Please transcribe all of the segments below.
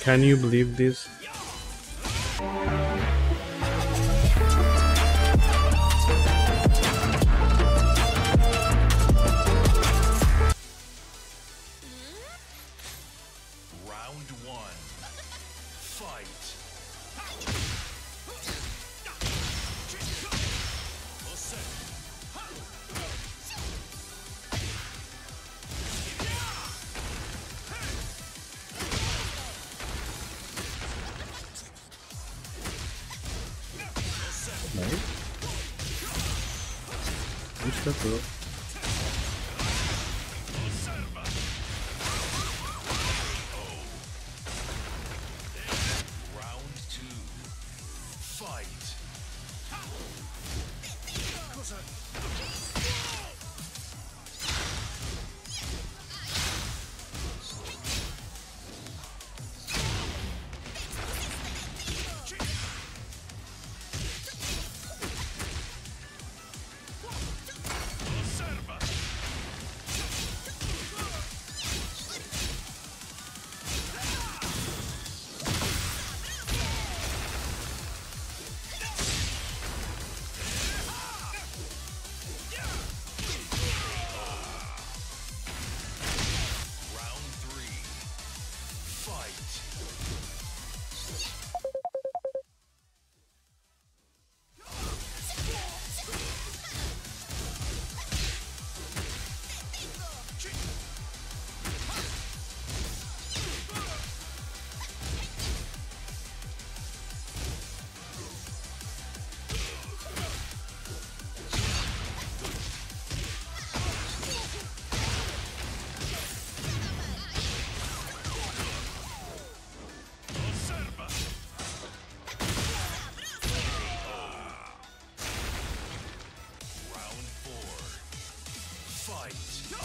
Can you believe this? Round one. Fight. Nice. Good stuff, bro. Round two. Fight. Round three. Fight. Round four. Fight.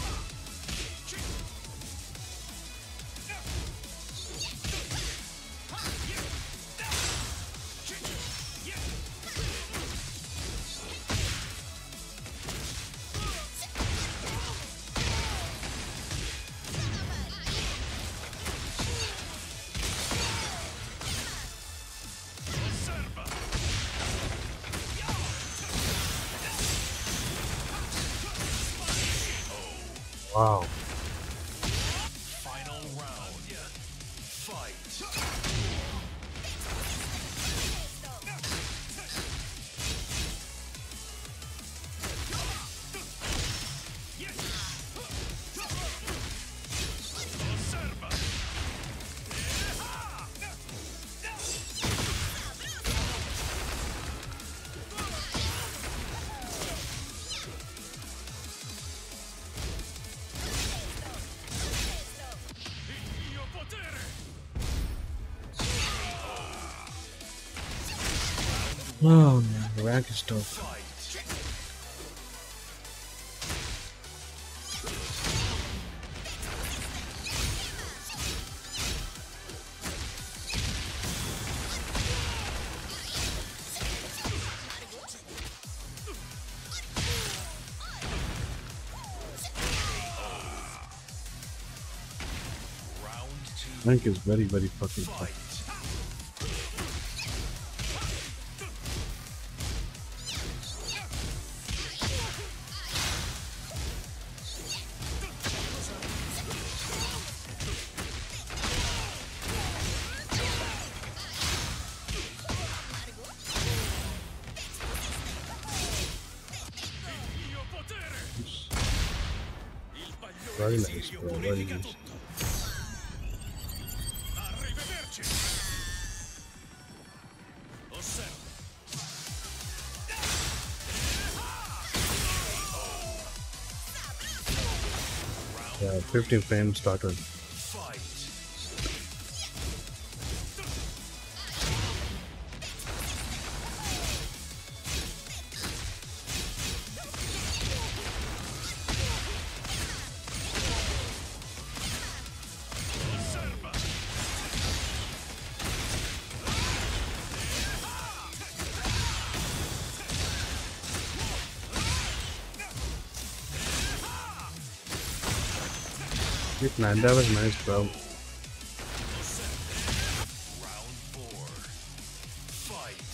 Wow. Final round. Fight. Oh man, the rank is tough. Fight. Round two. Rank is very, very fucking tough. Fight. Very nice, bro. Very nice. Arrivederci. Osserva. Yeah, 15 frames started. Fight. Osserva. That was nice, bro. Fight.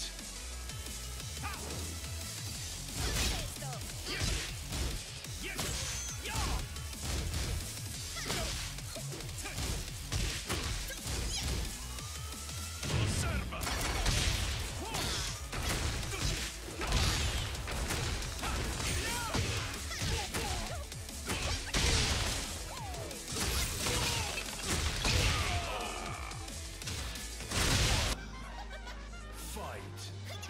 Osserva. Fight.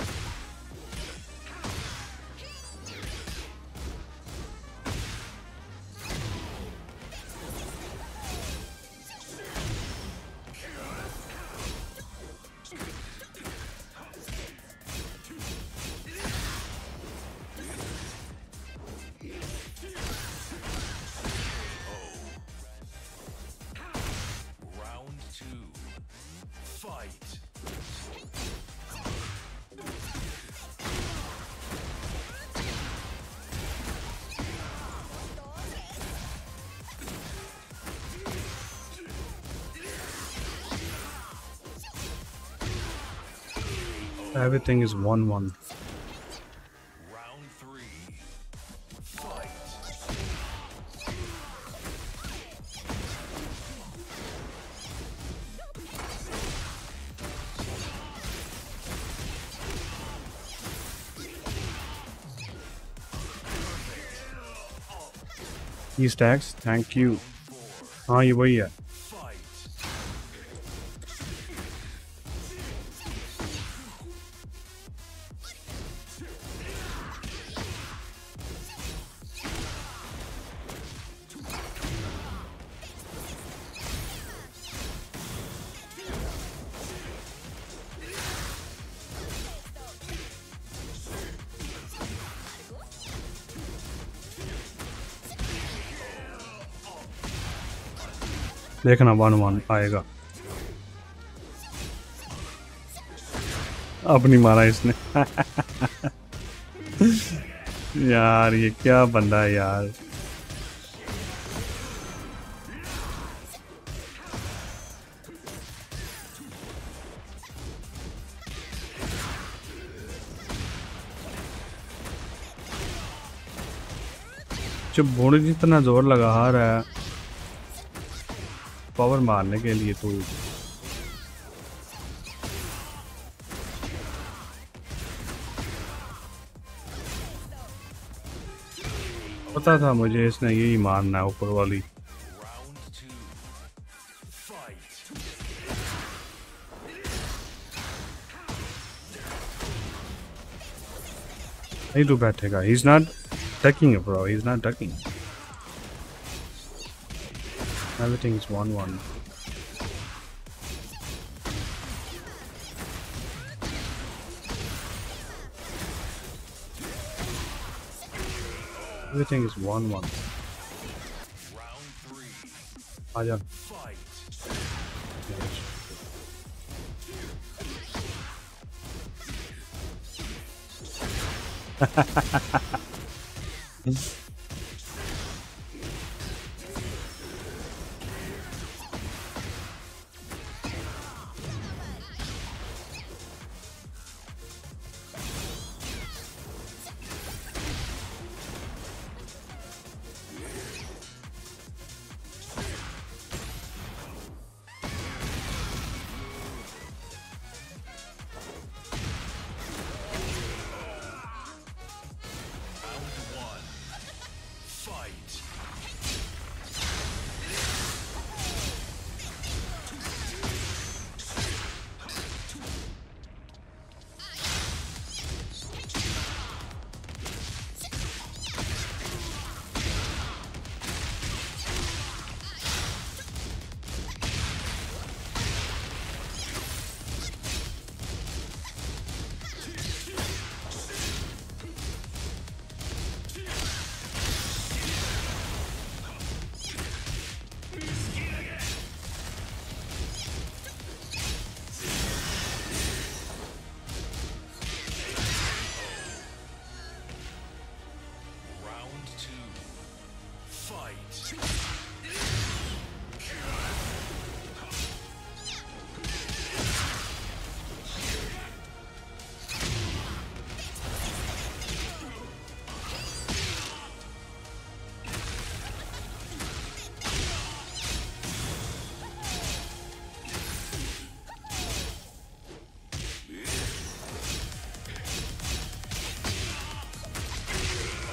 Round 2. Fight. Everything is 1-1. Round 3. Fight. He stacks. Thank you. 4. हाँ ये वही है. Fight. देखना 1-1 आएगा. अब नहीं मारा इसने. यार ये क्या बंदा है यार. जब बॉडी जितना जोर लगा रहा है पावर मारने के लिए तो पता था मुझे इसने यही मारना है ऊपर वाली. Round 2. Fight. नहीं तो बैठेगा. He's not ducking it, bro. He's not ducking. Everything is 1-1. Everything is 1-1. Round 3. आजा. Fight. Round 1.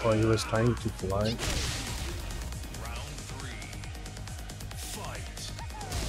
Oh, he was trying to fly. Round 3. Fight.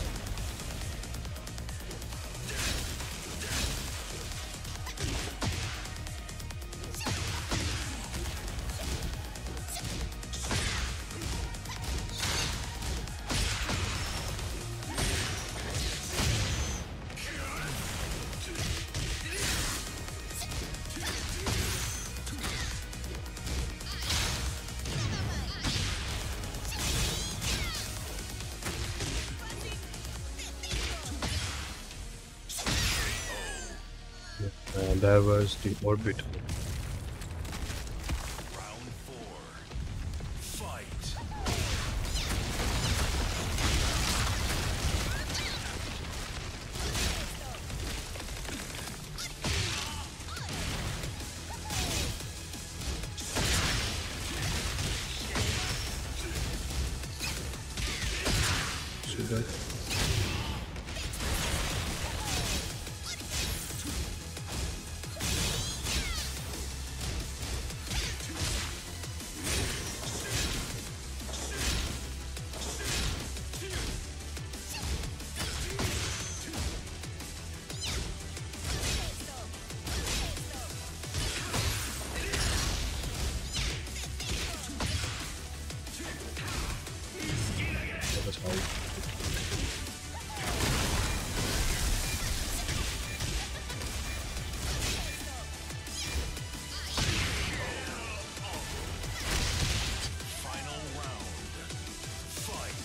And there was the orbital. Round 4. Fight. See that? That was how. Final round. Fight.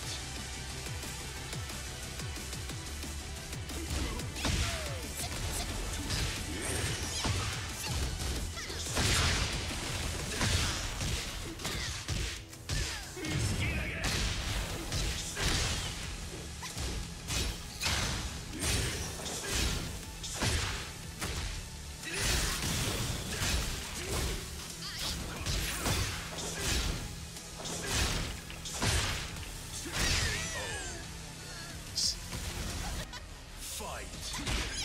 Fight.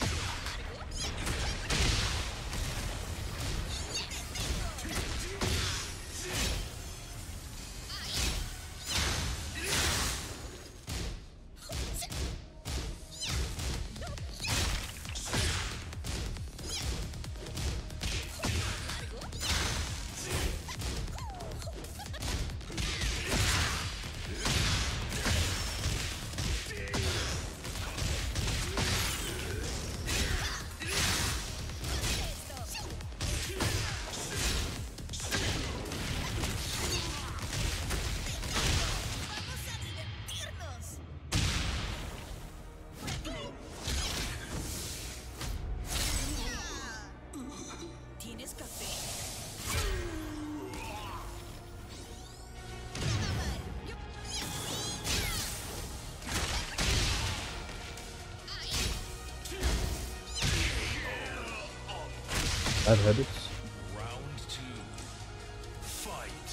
¿Tienes café? That had it. Round 2. Fight.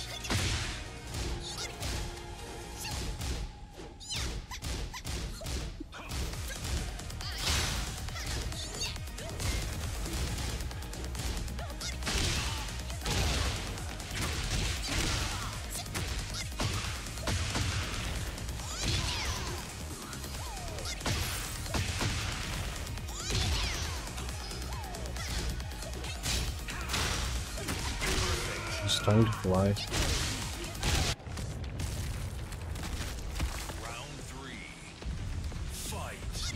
He's trying to fly. Round 3. Fight.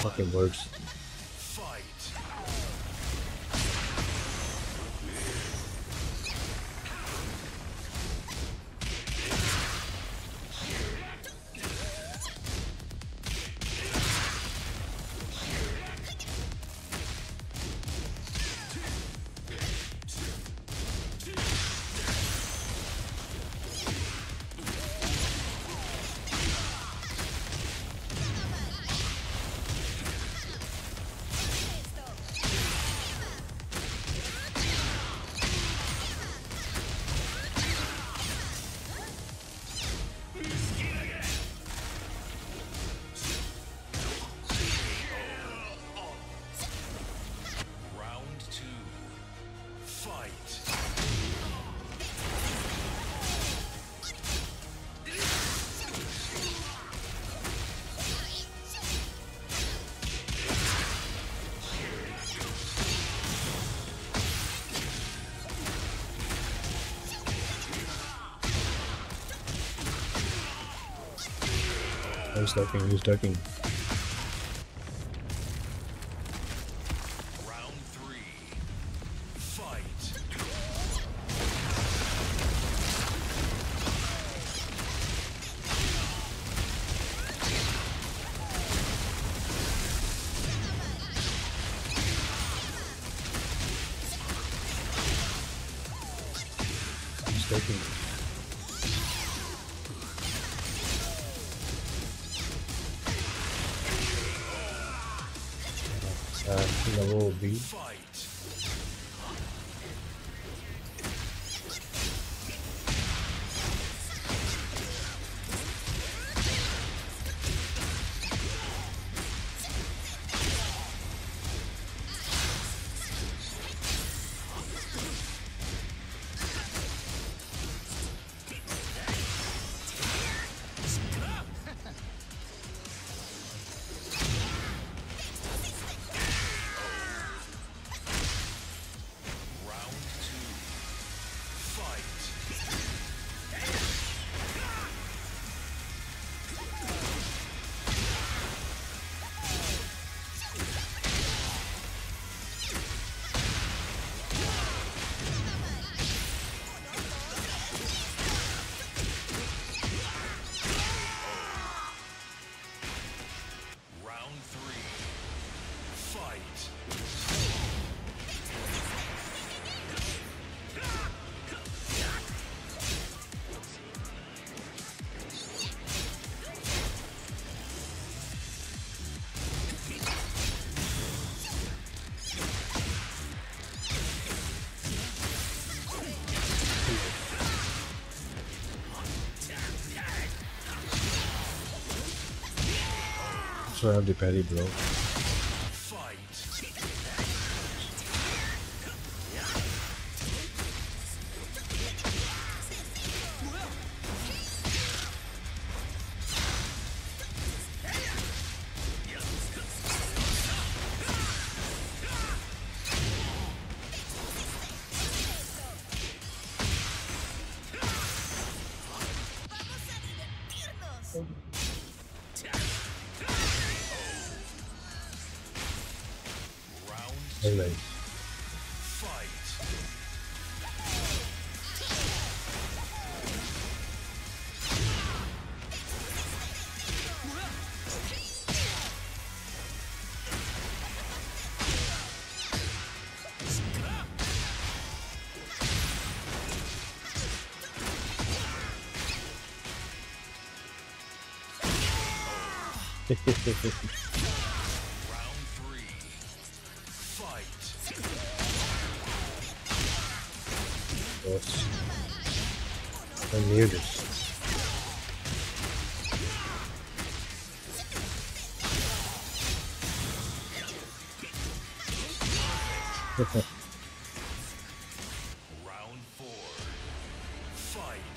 fucking works. Fight. Round two. Fight. He's ducking, he's ducking. Round three. Fight. He's ducking. Level B. Fight. Round two. Fight. Round three. Fight. So I have the parry, bro. Fight. Round Very two. nice. Fight. Round three. Fight. Yes. I knew this. Round four. Fight.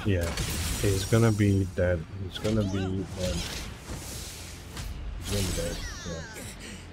Yeah, he's gonna be dead. He's gonna be dead. He's gonna be dead. Yeah.